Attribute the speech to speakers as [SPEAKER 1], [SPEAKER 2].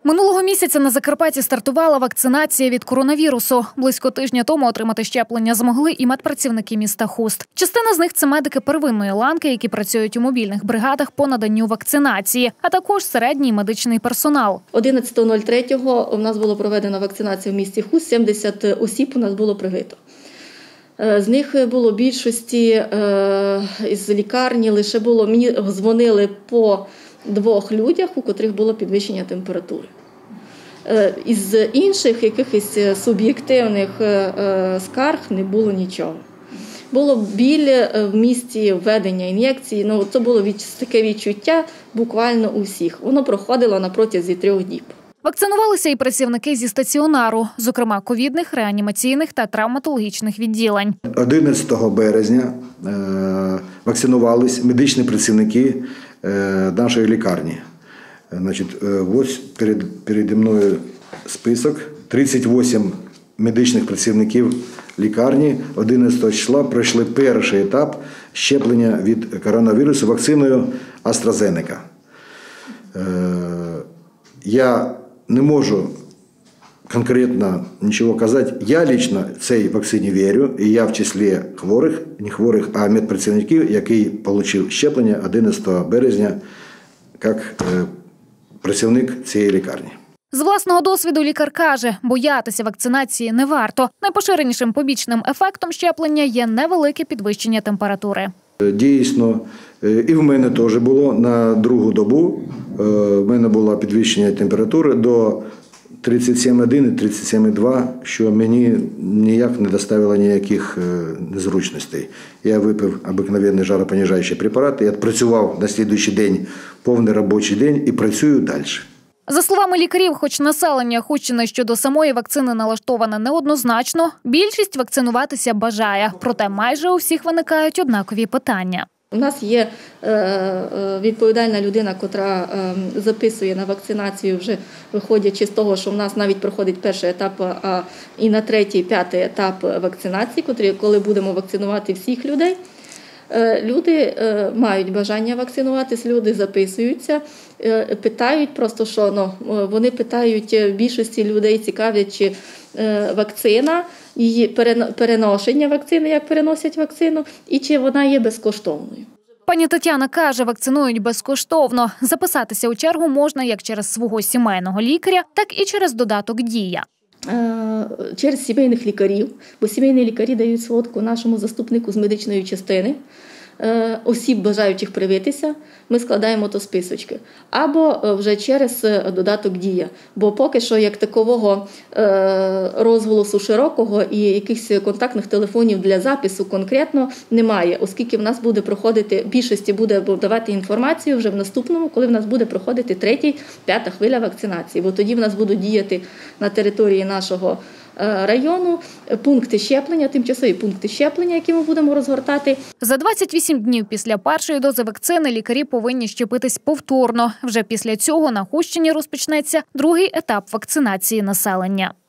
[SPEAKER 1] Минулого місяця на Закарпатті стартувала вакцинація від коронавірусу. Близько тижня тому отримати щеплення змогли і медпрацівники міста Хуст. Частина з них – це медики первинної ланки, які працюють у мобільних бригадах по наданню вакцинації, а також середній медичний персонал.
[SPEAKER 2] 11.03 у нас було проведено вакцинацію в місті Хуст, 70 осіб у нас було привито. З них було більшості з лікарні, мені дзвонили по 2 людях, у котрих було підвищення температури. Із інших якихось суб'єктивних скарг не було нічого. Було біль в місті введення ін'єкції, це було таке відчуття буквально у всіх. Воно проходило на протязі 3 діб.
[SPEAKER 1] Вакцинувалися і працівники зі стаціонару, зокрема ковідних, реанімаційних та травматологічних відділень.
[SPEAKER 3] 11 березня вакцинувались медичні працівники нашої лікарні. Ось переді мною список. 38 медичних працівників лікарні 11 числа пройшли перший етап щеплення від коронавірусу вакциною AstraZeneca. Я не можу конкретно нічого казати. Я лично цій вакцині вірю, і я в числі хворих, не хворих, а медпрацівників, який отримав щеплення 11 березня як працівник цієї лікарні.
[SPEAKER 1] З власного досвіду лікар каже, боятися вакцинації не варто. Найпоширенішим побічним ефектом щеплення є невелике підвищення температури.
[SPEAKER 3] Дійсно, і в мене теж було на другу добу. В мене було підвищення температури до 37,1 і 37,2, що мені ніяк не доставило ніяких незручностей. Я випив обикновенний жаропонижаючий препарат і відпрацював на наступний день повний робочий день і працюю далі.
[SPEAKER 1] За словами лікарів, хоч населення Хустщини щодо самої вакцини налаштоване неоднозначно, більшість вакцинуватися бажає. Проте майже у всіх виникають однакові питання.
[SPEAKER 2] У нас є відповідальна людина, яка записує на вакцинацію, вже виходячи з того, що в нас навіть проходить перший етап, а і на 3-й, 5-й етап вакцинації, коли будемо вакцинувати всіх людей. Люди мають бажання вакцинуватись, люди записуються, питають просто, що вони питають, в більшості людей цікавлять, чи вакцина, її переношення вакцини, як переносять вакцину, і чи вона є безкоштовною.
[SPEAKER 1] Пані Тетяна каже, вакцинують безкоштовно. Записатися у чергу можна як через свого сімейного лікаря, так і через додаток «Дія».
[SPEAKER 2] Через сімейних лікарів, бо сімейні лікарі дають сводку нашому заступнику з медичної частини, осіб, бажаючих привитися, ми складаємо то списочки. Або вже через додаток «Дія». Бо поки що як такового розголосу широкого і якихось контактних телефонів для запису конкретно немає, оскільки в нас буде проходити, більшості буде давати інформацію вже в наступному, коли в нас буде проходити 3-й, 5-та хвиля вакцинації. Бо тоді в нас будуть діяти на території нашого району пункти щеплення, тимчасові пункти щеплення, які ми будемо розгортати.
[SPEAKER 1] За 28 днів після першої дози вакцини лікарі повинні щепитись повторно. Вже після цього на Хустщині розпочнеться другий етап вакцинації населення.